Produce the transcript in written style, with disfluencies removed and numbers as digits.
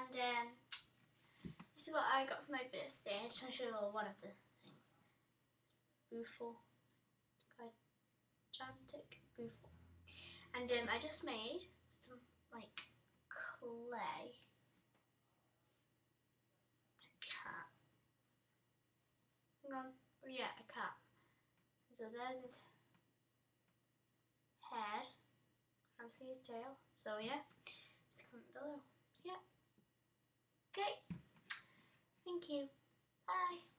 And this is what I got for my birthday. I just want to show you one of the things. It's beautiful, gigantic, beautiful. And I just made some like clay. A cat. Hang on. Oh yeah, a cat. So there's his head. I see his tail. So yeah, just comment below. Yeah. Okay. Thank you. Bye.